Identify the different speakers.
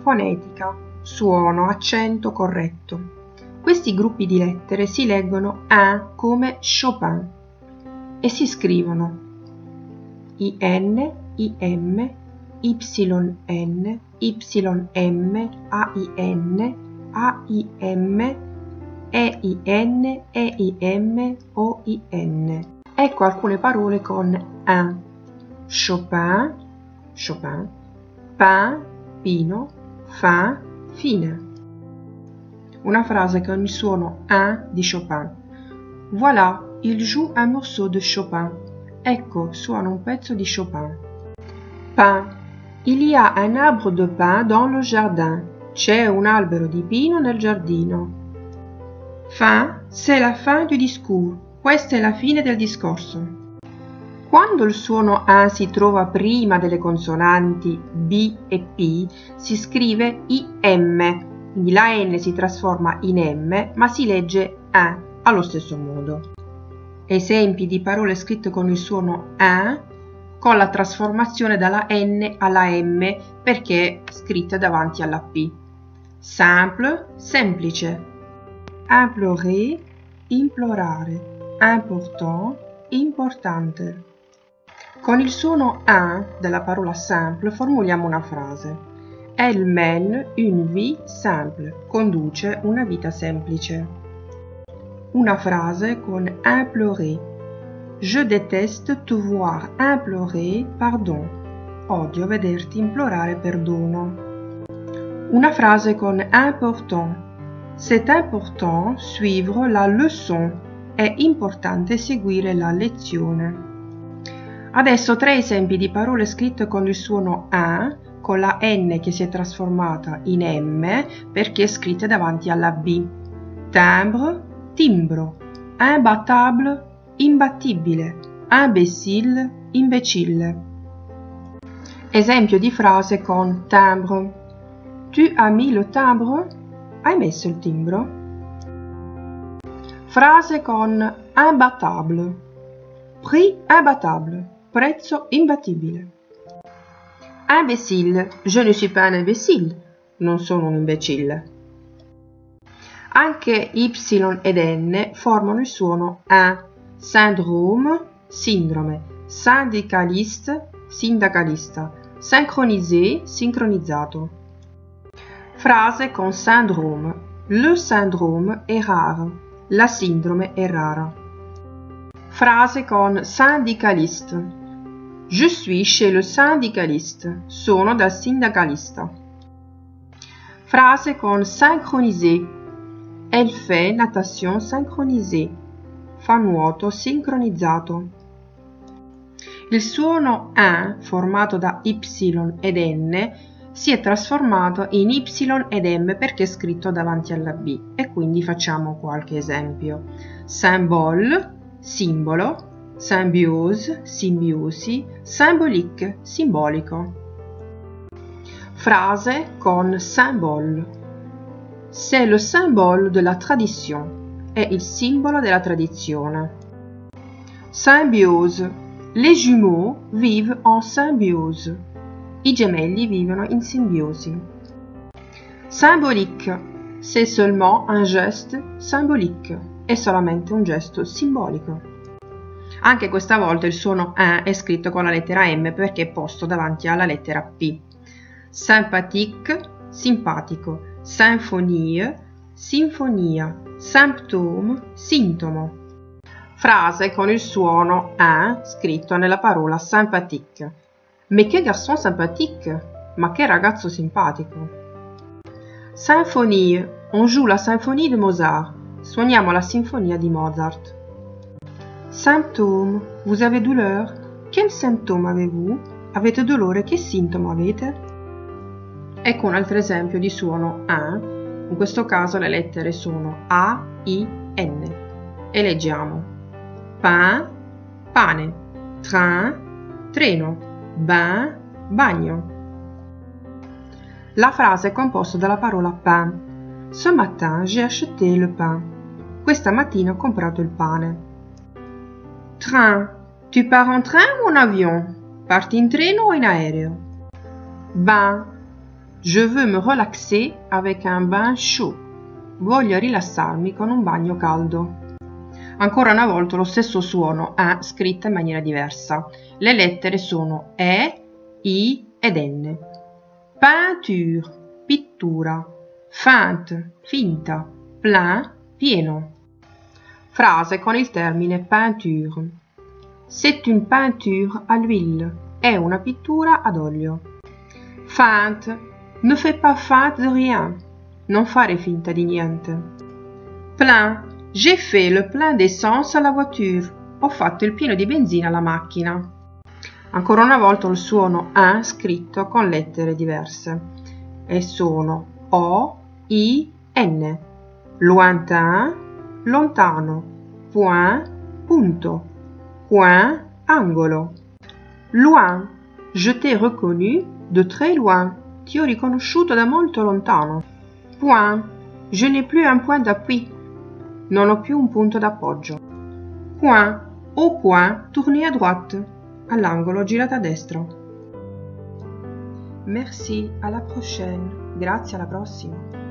Speaker 1: fonetica, suono, accento corretto. Questi gruppi di lettere si leggono A come Chopin e si scrivono IN, IM, YN, YM, AIN, AIM, EIN, EIM, OIN. Ecco alcune parole con un. Chopin, Chopin, pain, pino, fin, fine. Una frase con il suono un di Chopin. Voilà, il joue un morceau de Chopin. Ecco, suona un pezzo di Chopin. Pin. Il y a un arbre de pin dans le jardin. C'è un albero di pino nel giardino. Fin, c'est la fin du discours. Questa è la fine del discorso. Quando il suono A si trova prima delle consonanti B e P, si scrive IM, quindi la N si trasforma in M, ma si legge A allo stesso modo. Esempi di parole scritte con il suono A, con la trasformazione dalla N alla M, perché scritte davanti alla P. Simple, semplice. Implorer, implorare. Important, importante. Con il suono A della parola simple formuliamo una frase. Elle mène une vie simple. Conduce una vita semplice. Una frase con implorer. Je déteste te voir implorer pardon. Odio vederti implorare perdono. Una frase con important. C'est important suivre la leçon. È importante seguire la lezione. Adesso 3 esempi di parole scritte con il suono A, con la N che si è trasformata in M perché scritte davanti alla B. Timbre, timbro. Imbattable, imbattibile. Imbécile, imbecille. Esempio di frase con timbre. Tu as mis le timbre? Hai messo il timbro? Frase con imbattable. Prix imbattable. Prezzo imbattibile. Imbécile. Je ne suis pas un imbécile. Non sono un imbecille. Anche Y ed N formano il suono A. Syndrome, sindrome. Syndicaliste, sindacalista. Synchronisé, sincronizzato. Frase con syndrome. Le syndrome est rare. La sindrome è rara. Frase con syndicaliste. Je suis chez le syndicaliste. Sono dal sindacalista. Frase con synchronisé. Elle fait natation synchronisée. Fa nuoto sincronizzato. Il suono A, formato da Y ed N, si è trasformato in Y ed M perché è scritto davanti alla B. E quindi facciamo qualche esempio. Symbole, simbolo. Symbiose, simbiosi, symbolique, simbolico. Frase con symbole. C'est le symbole de la tradition. È il simbolo della tradizione. Symbiose. Les jumeaux vivent en symbiose. I gemelli vivono in simbiosi. Symbolique. C'est seulement un geste symbolique. È solamente un gesto simbolico. Anche questa volta il suono A è scritto con la lettera M perché è posto davanti alla lettera P. Sympathique, simpatico. Symphonie, sinfonia. Symptôme, sintomo. Frase con il suono A scritto nella parola sympathique. Mais che garçon sympathique! Ma che ragazzo simpatico! Symphonie, on joue la symphonie de Mozart. Suoniamo la sinfonia di Mozart. Symptôme, vous avez douleur? Quel symptôme avez-vous? Avete dolore? Che sintomo avete? Ecco un altro esempio di suono A. In questo caso le lettere sono A, I, N. E leggiamo. Pain, pane. Train, treno. Bain, bagno. La frase è composta dalla parola pain. Ce matin j'ai acheté le pain. Questa mattina ho comprato il pane. Train. Tu pars en train ou en avion? Parti in treno o in aereo? Bain. Je veux me relaxer avec un bain chaud. Voglio rilassarmi con un bagno caldo. Ancora una volta lo stesso suono scritta in maniera diversa. Le lettere sono E, I ed N. Peinture, pittura. Feinte, finta. Plein, pieno. Frase con il termine peinture. C'est une peinture à l'huile. È una pittura ad olio. Feinte, ne fais pas feinte de rien. Non fare finta di niente. Plein, j'ai fait le plein d'essence à la voiture. Ho fatto il pieno di benzina alla macchina. Ancora una volta il suono scritto con lettere diverse. E sono O, I, N. Lointain, lontano. Point, punto. Coin, angolo. Loin, je t'ai reconnu de très loin. Ti ho riconosciuto da molto lontano. Point, je n'ai plus un point d'appui. Non ho più un punto d'appoggio. Coin, au coin, tournez à droite. All'angolo, girate a destra. Merci, alla prochaine. Grazie, alla prossima.